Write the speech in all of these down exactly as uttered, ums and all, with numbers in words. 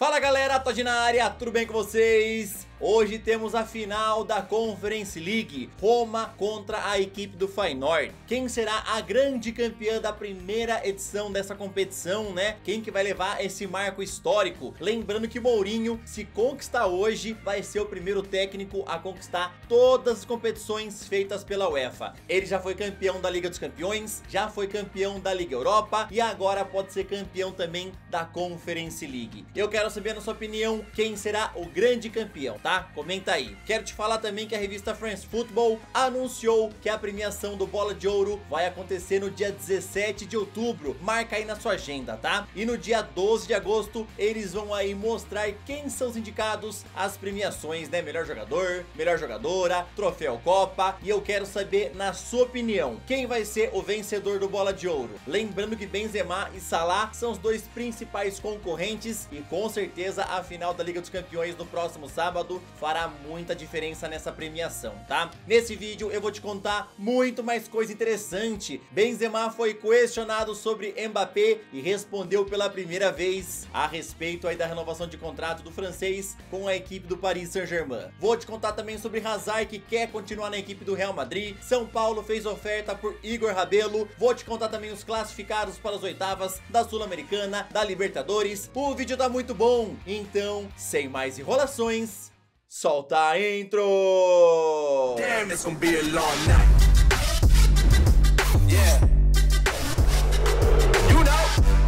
Fala galera, Todd na área, tudo bem com vocês? Hoje temos a final da Conference League, Roma contra a equipe do Feyenoord. Quem será a grande campeã da primeira edição dessa competição, né? Quem que vai levar esse marco histórico? Lembrando que Mourinho, se conquistar hoje, vai ser o primeiro técnico a conquistar todas as competições feitas pela UEFA. Ele já foi campeão da Liga dos Campeões, já foi campeão da Liga Europa e agora pode ser campeão também da Conference League. Eu quero saber, na sua opinião, quem será o grande campeão, tá? Comenta aí. Quero te falar também que a revista France Football anunciou que a premiação do Bola de Ouro vai acontecer no dia dezessete de outubro. Marca aí na sua agenda, tá? E no dia doze de agosto eles vão aí mostrar quem são os indicados às premiações, né? Melhor jogador, melhor jogadora, troféu Copa. E eu quero saber, na sua opinião, quem vai ser o vencedor do Bola de Ouro. Lembrando que Benzema e Salah são os dois principais concorrentes e com certeza a final da Liga dos Campeões no próximo sábado fará muita diferença nessa premiação, tá? Nesse vídeo eu vou te contar muito mais coisa interessante. Benzema foi questionado sobre Mbappé e respondeu pela primeira vez a respeito aí da renovação de contrato do francês com a equipe do Paris Saint-Germain. Vou te contar também sobre Hazard, que quer continuar na equipe do Real Madrid. São Paulo fez oferta por Igor Rabelo. Vou te contar também os classificados para as oitavas da Sul-Americana, da Libertadores. O vídeo tá muito bom, então, sem mais enrolações, solta a intro! Damn, it's gonna be a long night. Yeah. You know.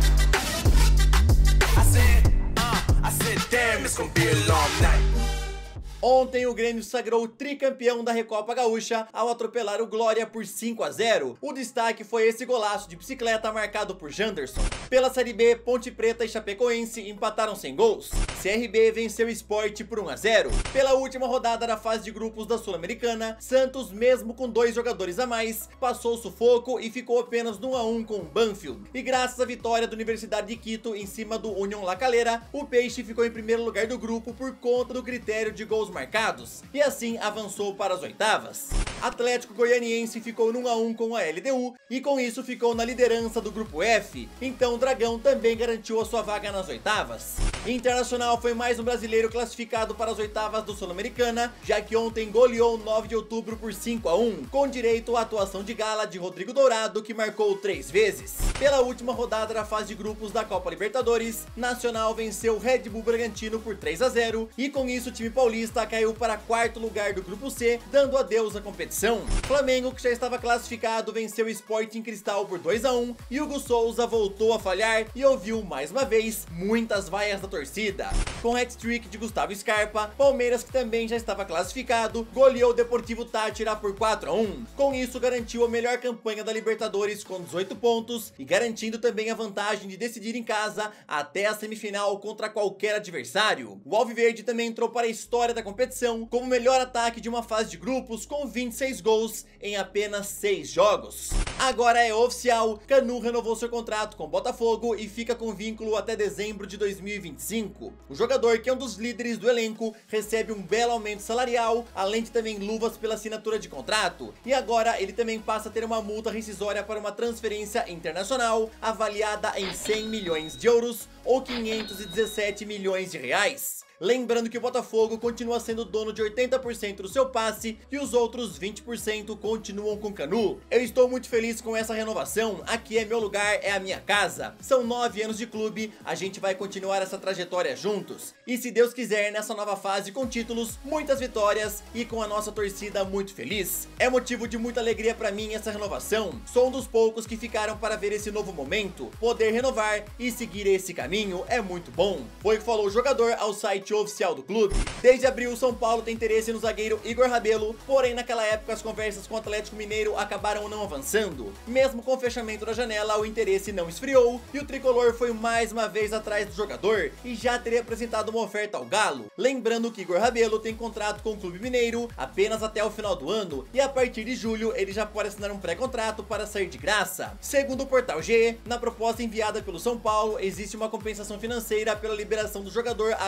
I said, uh, I said, damn, it's gonna be a long night. Ontem o Grêmio se sagrou tricampeão da Recopa Gaúcha ao atropelar o Glória por cinco a zero. O destaque foi esse golaço de bicicleta marcado por Janderson. Pela Série B, Ponte Preta e Chapecoense empataram sem gols. C R B venceu o Sport por um a zero. Pela última rodada da fase de grupos da Sul-Americana, Santos, mesmo com dois jogadores a mais, passou o sufoco e ficou apenas no um a um com o Banfield. E graças à vitória da Universidade de Quito em cima do União La Calera, o Peixe ficou em primeiro lugar do grupo por conta do critério de gols marcados, e assim avançou para as oitavas. Atlético Goianiense ficou no um a um com a L D U e com isso ficou na liderança do grupo F, então o Dragão também garantiu a sua vaga nas oitavas. Internacional foi mais um brasileiro classificado para as oitavas do Sul-Americana, já que ontem goleou nove de outubro por cinco a um, com direito à atuação de gala de Rodrigo Dourado, que marcou três vezes. Pela última rodada da fase de grupos da Copa Libertadores, Nacional venceu o Red Bull Bragantino por três a zero e com isso o time paulista caiu para quarto lugar do grupo C, dando adeus à competição. Flamengo, que já estava classificado, venceu o Sporting Cristal por dois a um e Hugo Souza voltou a falhar e ouviu mais uma vez muitas vaias da torcida. Com hat-trick de Gustavo Scarpa, Palmeiras, que também já estava classificado, goleou o Deportivo Táchira por quatro a um. Com isso garantiu a melhor campanha da Libertadores com dezoito pontos e garantindo também a vantagem de decidir em casa até a semifinal contra qualquer adversário. O Alviverde também entrou para a história da competição como melhor ataque de uma fase de grupos com vinte e seis gols em apenas seis jogos. Agora é oficial, Canu renovou seu contrato com o Botafogo e fica com vínculo até dezembro de dois mil e vinte e cinco. O jogador, que é um dos líderes do elenco, recebe um belo aumento salarial, além de também luvas pela assinatura de contrato, e agora ele também passa a ter uma multa rescisória para uma transferência internacional avaliada em cem milhões de euros ou quinhentos e dezessete milhões de reais. Lembrando que o Botafogo continua sendo dono de oitenta por cento do seu passe e os outros vinte por cento continuam com Canu. Eu estou muito feliz com essa renovação, aqui é meu lugar, é a minha casa. São nove anos de clube, a gente vai continuar essa trajetória juntos. E se Deus quiser, nessa nova fase com títulos, muitas vitórias e com a nossa torcida muito feliz. É motivo de muita alegria pra mim essa renovação. Sou um dos poucos que ficaram para ver esse novo momento. Poder renovar e seguir esse caminho é muito bom. Foi o que falou o jogador ao site oficial do clube. Desde abril, o São Paulo tem interesse no zagueiro Igor Rabelo, porém naquela época as conversas com o Atlético Mineiro acabaram não avançando. Mesmo com o fechamento da janela, o interesse não esfriou e o tricolor foi mais uma vez atrás do jogador e já teria apresentado uma oferta ao Galo. Lembrando que Igor Rabelo tem contrato com o clube mineiro apenas até o final do ano e a partir de julho ele já pode assinar um pré-contrato para sair de graça. Segundo o portal G, na proposta enviada pelo São Paulo, existe uma compensação financeira pela liberação do jogador agora no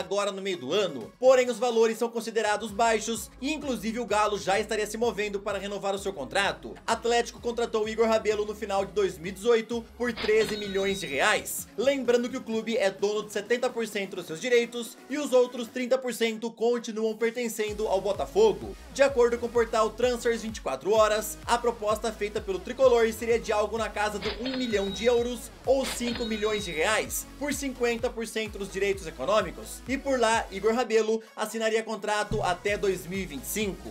meio do ano, porém os valores são considerados baixos e inclusive o Galo já estaria se movendo para renovar o seu contrato. Atlético contratou Igor Rabelo no final de dois mil e dezoito por treze milhões de reais. Lembrando que o clube é dono de setenta por cento dos seus direitos e os outros trinta por cento continuam pertencendo ao Botafogo. De acordo com o portal Transfers vinte e quatro horas, a proposta feita pelo tricolor seria de algo na casa de um milhão de euros ou cinco milhões de reais por cinquenta por cento dos direitos econômicos. E por lá, Igor Rabelo assinaria contrato até dois mil e vinte e cinco.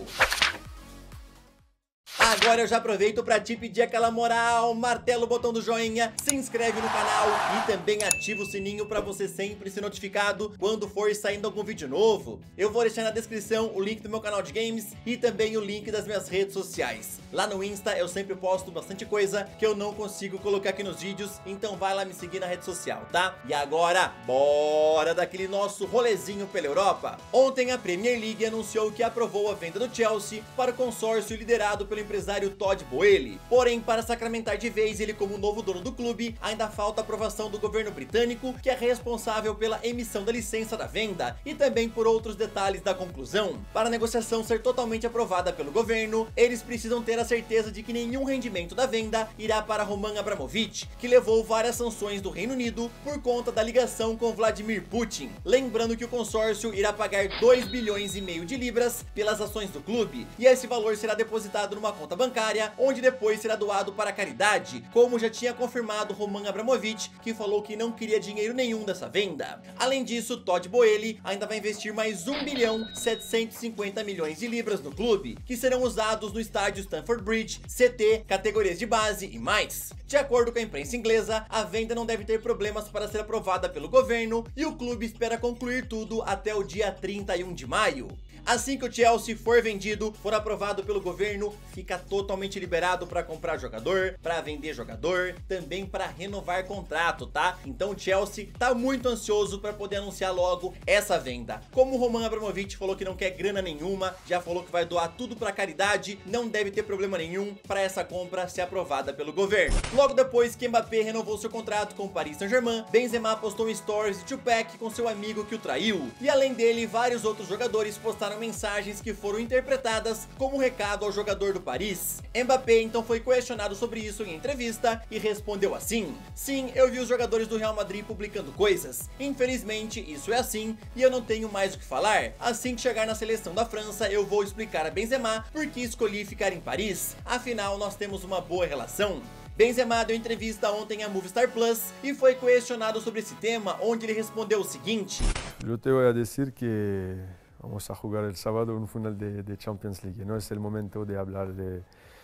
Agora eu já aproveito para te pedir aquela moral, martela o botão do joinha, se inscreve no canal e também ativa o sininho para você sempre ser notificado quando for saindo algum vídeo novo. Eu vou deixar na descrição o link do meu canal de games e também o link das minhas redes sociais. Lá no Insta eu sempre posto bastante coisa que eu não consigo colocar aqui nos vídeos, então vai lá me seguir na rede social, tá? E agora, bora daquele nosso rolezinho pela Europa. Ontem a Premier League anunciou que aprovou a venda do Chelsea para o consórcio liderado pelo empresário Todd Boehly. Porém, para sacramentar de vez ele como novo dono do clube, ainda falta a aprovação do governo britânico, que é responsável pela emissão da licença da venda e também por outros detalhes da conclusão. Para a negociação ser totalmente aprovada pelo governo, eles precisam ter a certeza de que nenhum rendimento da venda irá para Roman Abramovich, que levou várias sanções do Reino Unido por conta da ligação com Vladimir Putin. Lembrando que o consórcio irá pagar dois bilhões e meio de libras pelas ações do clube, e esse valor será depositado numa conta bancária, onde depois será doado para a caridade, como já tinha confirmado Roman Abramovich, que falou que não queria dinheiro nenhum dessa venda. Além disso, Todd Boehly ainda vai investir mais um bilhão setecentos e cinquenta milhões de libras no clube, que serão usados no estádio Stamford Bridge, C T, categorias de base e mais. De acordo com a imprensa inglesa, a venda não deve ter problemas para ser aprovada pelo governo e o clube espera concluir tudo até o dia trinta e um de maio. Assim que o Chelsea for vendido, for aprovado pelo governo, fica totalmente liberado para comprar jogador, para vender jogador, também para renovar contrato, tá? Então o Chelsea tá muito ansioso para poder anunciar logo essa venda. Como o Roman Abramovich falou que não quer grana nenhuma, já falou que vai doar tudo para caridade, não deve ter problema nenhum para essa compra ser aprovada pelo governo. Logo depois que Mbappé renovou seu contrato com o Paris Saint-Germain, Benzema postou um stories de Tupac com seu amigo que o traiu. E além dele, vários outros jogadores postaram mensagens que foram interpretadas como recado ao jogador do Paris. Mbappé então foi questionado sobre isso em entrevista e respondeu assim: sim, eu vi os jogadores do Real Madrid publicando coisas, infelizmente isso é assim e eu não tenho mais o que falar. Assim que chegar na seleção da França eu vou explicar a Benzema por que escolhi ficar em Paris, afinal nós temos uma boa relação. Benzema deu entrevista ontem a Movistar Plus e foi questionado sobre esse tema, onde ele respondeu o seguinte: eu te vou dizer que vamos a jugar el sábado un final de, de Champions League. No es el momento de hablar de,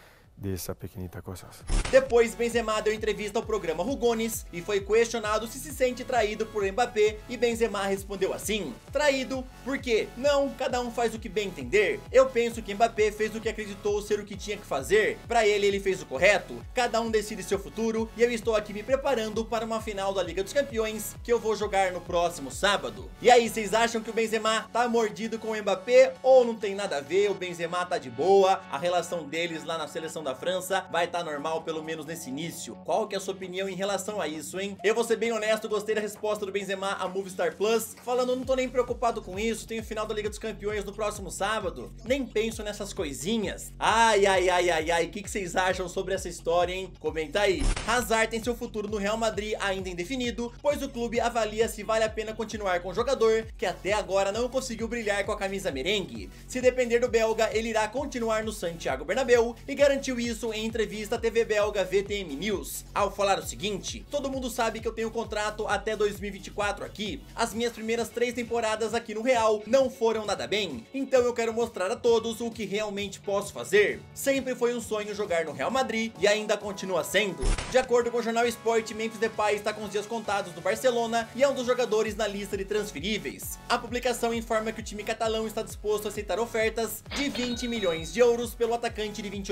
de essa pequenita coisas. Depois, Benzema deu entrevista ao programa Rugones e foi questionado se se sente traído por Mbappé e Benzema respondeu assim: traído? Por quê? Não, cada um faz o que bem entender. Eu penso que Mbappé fez o que acreditou ser o que tinha que fazer. Pra ele, ele fez o correto. Cada um decide seu futuro e eu estou aqui me preparando para uma final da Liga dos Campeões que eu vou jogar no próximo sábado. E aí, vocês acham que o Benzema tá mordido com o Mbappé ou não tem nada a ver? O Benzema tá de boa, a relação deles lá na seleção da França vai estar tá normal, pelo menos nesse início. Qual que é a sua opinião em relação a isso, hein? Eu vou ser bem honesto, gostei da resposta do Benzema a Movistar Plus, falando, não tô nem preocupado com isso, tem o final da Liga dos Campeões no próximo sábado, nem penso nessas coisinhas. Ai, ai, ai, ai, ai, o que, que vocês acham sobre essa história, hein? Comenta aí. Hazard tem seu futuro no Real Madrid ainda indefinido, pois o clube avalia se vale a pena continuar com o jogador, que até agora não conseguiu brilhar com a camisa merengue. Se depender do belga, ele irá continuar no Santiago Bernabéu e garantiu isso em entrevista à T V belga V T M News, ao falar o seguinte: todo mundo sabe que eu tenho contrato até dois mil e vinte e quatro aqui, as minhas primeiras três temporadas aqui no Real não foram nada bem, então eu quero mostrar a todos o que realmente posso fazer. Sempre foi um sonho jogar no Real Madrid e ainda continua sendo. De acordo com o jornal Sport, Memphis Depay está com os dias contados no Barcelona e é um dos jogadores na lista de transferíveis. A publicação informa que o time catalão está disposto a aceitar ofertas de vinte milhões de euros pelo atacante de vinte e oito anos.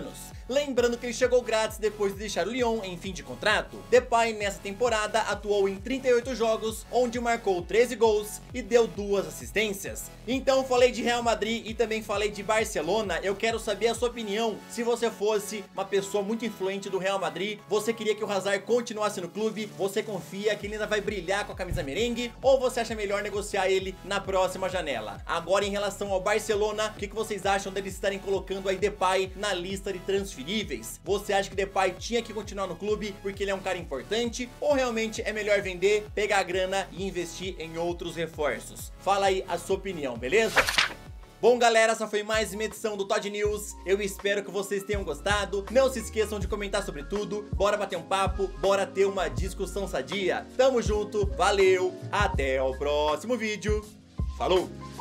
anos. Lembrando que ele chegou grátis depois de deixar o Lyon em fim de contrato. Depay nessa temporada atuou em trinta e oito jogos, onde marcou treze gols e deu duas assistências. Então falei de Real Madrid e também falei de Barcelona. Eu quero saber a sua opinião. Se você fosse uma pessoa muito influente do Real Madrid, você queria que o Hazard continuasse no clube? Você confia que ele ainda vai brilhar com a camisa merengue? Ou você acha melhor negociar ele na próxima janela? Agora, em relação ao Barcelona, o que, que vocês acham deles estarem colocando aí Depay na lista de transferências? Você acha que Depay tinha que continuar no clube porque ele é um cara importante, ou realmente é melhor vender, pegar a grana e investir em outros reforços? Fala aí a sua opinião, beleza? Bom, galera, essa foi mais uma edição do Todd News. Eu espero que vocês tenham gostado. Não se esqueçam de comentar sobre tudo. Bora bater um papo, bora ter uma discussão sadia. Tamo junto, valeu, até o próximo vídeo. Falou!